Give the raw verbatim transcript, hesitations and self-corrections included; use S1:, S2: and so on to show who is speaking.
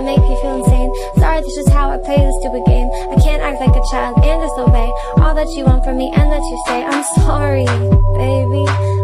S1: make you feel insane. Sorry, this is how I play this stupid game. I can't act like a child and just obey all that you want from me and that you say. I'm sorry, baby.